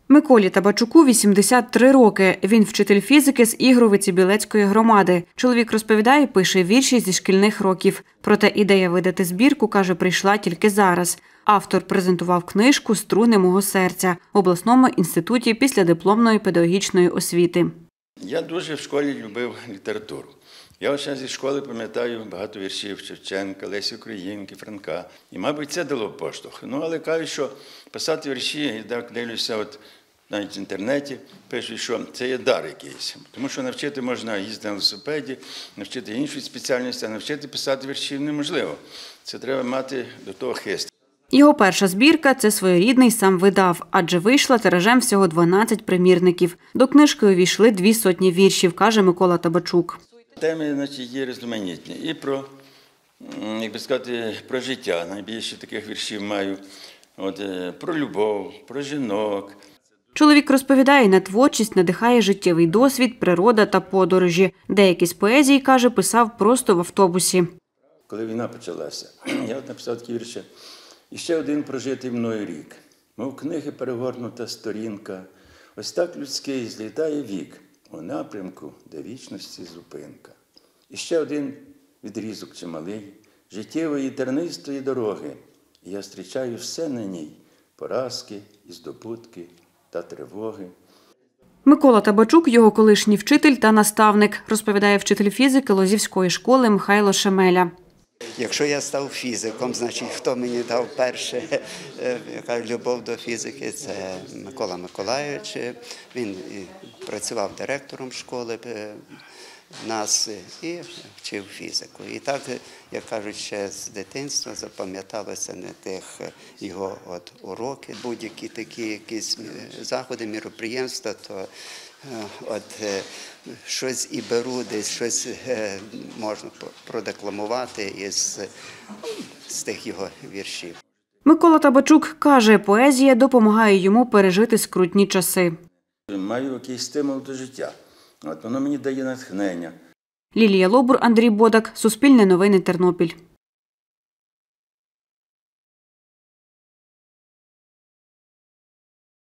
Миколі Табачуку 83 роки. Він вчитель фізики з Ігровиці Білецької громади. Чоловік розповідає, пише вірші зі шкільних років. Проте ідея видати збірку, каже, прийшла тільки зараз. Автор презентував книжку «Струни мого серця» в обласному інституті післядипломної педагогічної освіти. Я дуже в школі любив літературу. Я ще зі школи пам'ятаю багато віршів Шевченка, Лесі Українки, Франка. І, мабуть, це дало поштовх. Але кажуть, що писати вірші, я так дивлюся, навіть в інтернеті пишуть, що це є дар якийсь. Тому що навчити можна їздити на велосипеді, навчити іншої спеціальності, а навчити писати вірші неможливо. Це треба мати до того хист. Його перша збірка – це своєрідний сам видав, адже вийшла тиражем всього 12 примірників. До книжки увійшли 200 віршів, каже Микола Табачук. Теми є різноманітні. І про, як би сказати, про життя. Найбільше таких віршів маю. Про любов, про жінок. Чоловік розповідає, на творчість надихає життєвий досвід, природа та подорожі. Деякі з поезії, каже, писав просто в автобусі. Коли війна почалася, я написав такі вірші. І ще один прожитий мною рік. Мов книги перегорнута сторінка. Ось так людський злітає вік у напрямку, де вічності зупинка. І ще один відрізок чималий життєвої тернистої дороги. І я зустрічаю все на ній – поразки, і здобутки та тривоги. Микола Табачук – його колишній вчитель та наставник, розповідає вчитель фізики Лозівської школи Михайло Шемеля. Якщо я став фізиком, значить, хто мені дав перше любов до фізики, це Микола Миколайович. Він працював директором школи нас і вчив фізику. І так, як кажуть, ще з дитинства запам'яталося не тих його уроки, будь-які такі якісь заходи, міроприємства, то щось і беру, десь щось можна продекламувати з тих його віршів. Микола Табачук каже, поезія допомагає йому пережити скрутні часи. Маю якийсь стимул до життя. Воно мені дає натхнення. Лілія Лобур, Андрій Бодак, Суспільне новини, Тернопіль.